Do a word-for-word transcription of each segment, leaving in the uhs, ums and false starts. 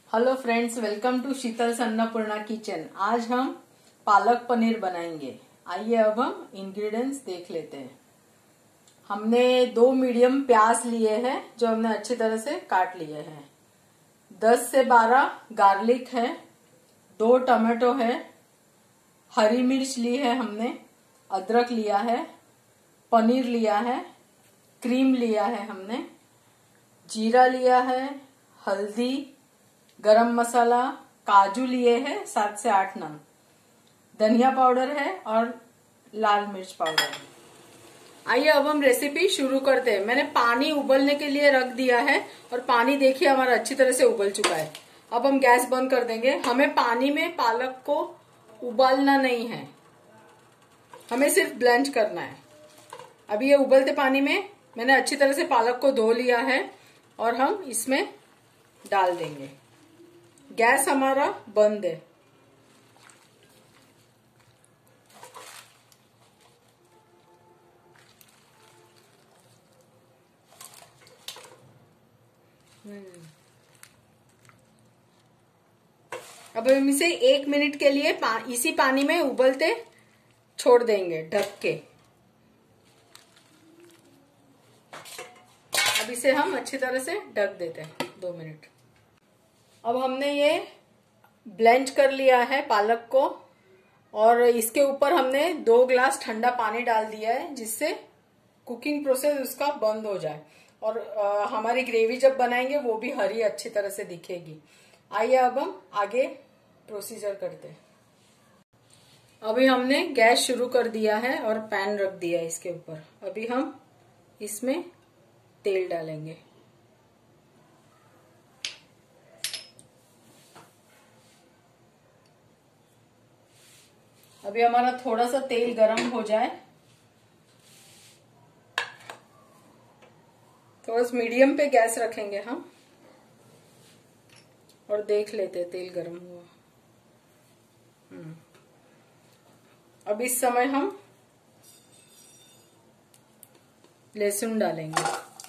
Hello friends, welcome to Sheetal Annapurna kitchen. आज हम पालक पनीर बनाएंगे। आइए अब हम इंग्रेडिएंट्स देख लेते हैं। हमने दो मीडियम प्याज लिए हैं जो हमने अच्छी तरह से काट लिए हैं। दस से बारह गार्लिक है, दो टमाटो है, हरी मिर्च ली है हमने, अदरक लिया है, पनीर लिया है, क्रीम लिया है हमने, जीरा लिया है, हल्दी, गरम मसाला, काजू लिए हैं सात से आठ नंग, धनिया पाउडर है और लाल मिर्च पाउडर है। आइए अब हम रेसिपी शुरू करते हैं। मैंने पानी उबलने के लिए रख दिया है और पानी देखिए हमारा अच्छी तरह से उबल चुका है। अब हम गैस बंद कर देंगे। हमें पानी में पालक को उबालना नहीं है, हमें सिर्फ ब्लेंच करना है। अभी ये उबलते पानी में मैंने अच्छी तरह से पालक को धो लिया है और हम इसमें डाल देंगे। गैस हमारा बंद है। अब हम इसे एक मिनट के लिए पा, इसी पानी में उबलते छोड़ देंगे ढक के। अब इसे हम अच्छी तरह से ढक देते हैं दो मिनट। अब हमने ये ब्लेंच कर लिया है पालक को और इसके ऊपर हमने दो ग्लास ठंडा पानी डाल दिया है जिससे कुकिंग प्रोसेस उसका बंद हो जाए और आ, हमारी ग्रेवी जब बनाएंगे वो भी हरी अच्छी तरह से दिखेगी। आइए अब हम आगे प्रोसीजर करते हैं। अभी हमने गैस शुरू कर दिया है और पैन रख दिया है इसके ऊपर। अभी हम इसमें तेल डालेंगे। अभी हमारा थोड़ा सा तेल गरम हो जाए, थोड़ा सा मीडियम पे गैस रखेंगे हम और देख लेते तेल गरम हुआ। हम्म अब इस समय हम लहसुन डालेंगे,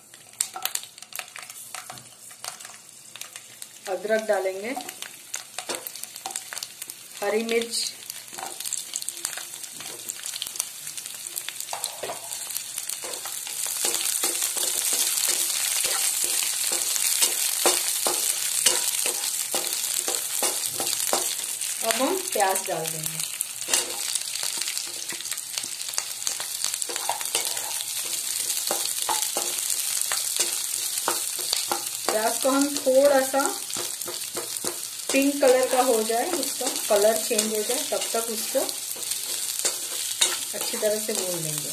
अदरक डालेंगे, हरी मिर्च, अब हम प्याज डाल देंगे। प्याज को हम थोड़ा सा पिंक कलर का हो जाए, उसका कलर चेंज हो जाए तब तक उसको अच्छी तरह से भून लेंगे।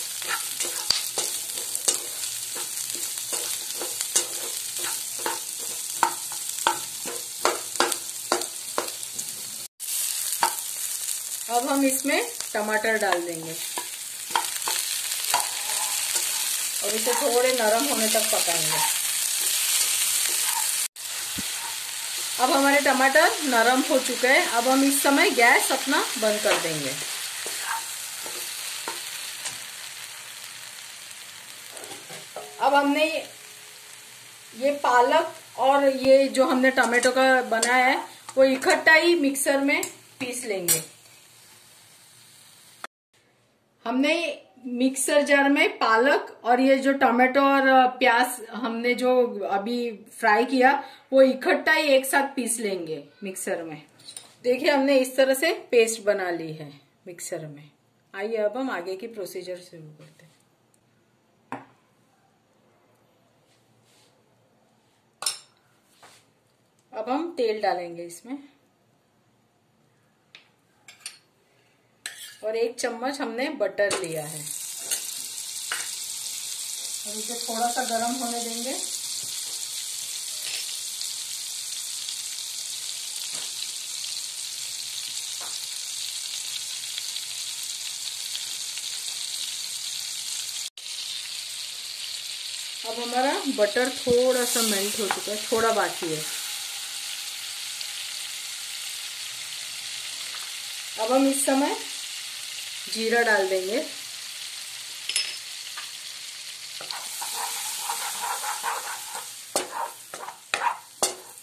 अब हम इसमें टमाटर डाल देंगे और इसे थोड़े नरम होने तक पकाएंगे। अब हमारे टमाटर नरम हो चुके हैं। अब हम इस समय गैस अपना बंद कर देंगे। अब हमने ये पालक और ये जो हमने टमाटो का बनाया है वो इकट्ठा ही मिक्सर में पीस लेंगे। हमने मिक्सर जार में पालक और ये जो टमाटो और प्याज हमने जो अभी फ्राई किया वो इकट्ठा ही एक साथ पीस लेंगे मिक्सर में। देखिए हमने इस तरह से पेस्ट बना ली है मिक्सर में। आइए अब हम आगे की प्रोसीजर शुरू करते हैं। अब हम तेल डालेंगे इसमें और एक चम्मच हमने बटर लिया है। और इसे थोड़ा सा गरम होने देंगे। अब हमारा बटर थोड़ा सा मेल्ट हो चुका है, थोड़ा बाकी है। अब हम इस समय जीरा डाल देंगे,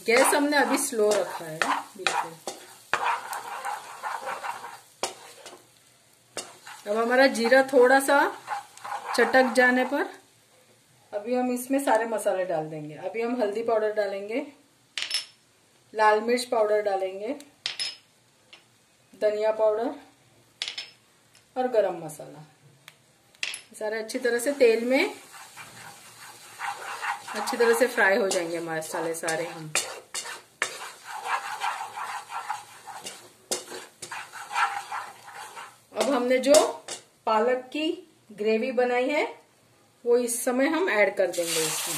गैस हमने अभी स्लो रखा है बिल्कुल। अब हमारा जीरा थोड़ा सा चटक जाने पर अभी हम इसमें सारे मसाले डाल देंगे। अभी हम हल्दी पाउडर डालेंगे, लाल मिर्च पाउडर डालेंगे, धनिया पाउडर और गरम मसाला। सारे अच्छी तरह से तेल में अच्छी तरह से फ्राई हो जाएंगे मसाले सारे हम। अब हमने जो पालक की ग्रेवी बनाई है वो इस समय हम ऐड कर देंगे इसमें।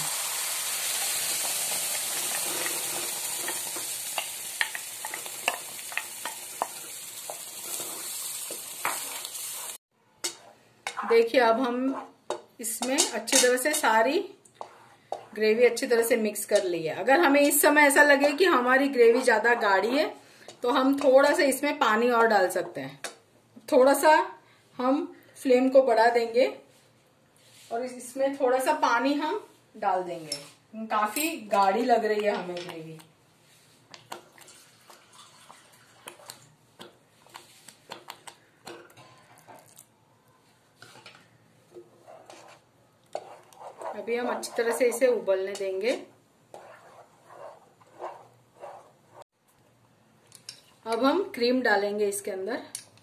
देखिए अब हम इसमें अच्छी तरह से सारी ग्रेवी अच्छी तरह से मिक्स कर ली है। अगर हमें इस समय ऐसा लगे कि हमारी ग्रेवी ज्यादा गाढ़ी है तो हम थोड़ा सा इसमें पानी और डाल सकते हैं। थोड़ा सा हम फ्लेम को बढ़ा देंगे और इसमें थोड़ा सा पानी हम डाल देंगे। काफी गाढ़ी लग रही है हमें ग्रेवी। अभी हम अच्छी तरह से इसे उबलने देंगे। अब हम क्रीम डालेंगे इसके अंदर।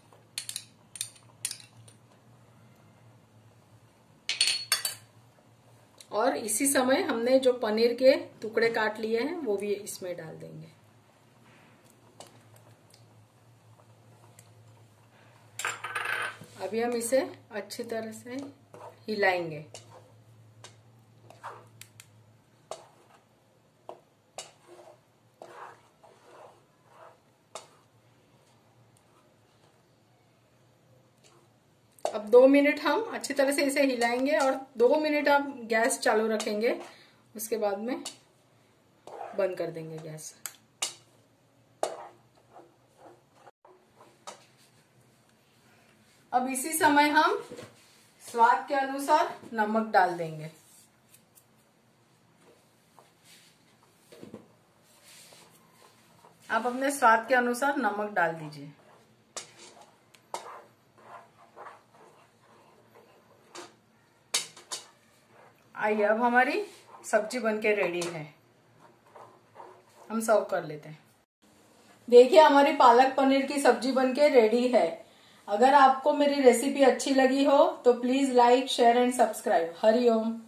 और इसी समय हमने जो पनीर के टुकड़े काट लिए हैं वो भी इसमें डाल देंगे। अभी हम इसे अच्छी तरह से हिलाएंगे। अब दो मिनट हम अच्छी तरह से इसे हिलाएंगे और दो मिनट आप गैस चालू रखेंगे। उसके बाद में बंद कर देंगे गैस। अब इसी समय हम स्वाद के अनुसार नमक डाल देंगे। आप अपने स्वाद के अनुसार नमक डाल दीजिए। आइए अब हमारी सब्जी बनके रेडी है, हम सर्व कर लेते हैं। देखिए हमारी पालक पनीर की सब्जी बनके रेडी है। अगर आपको मेरी रेसिपी अच्छी लगी हो तो please like share and subscribe. Hari Om.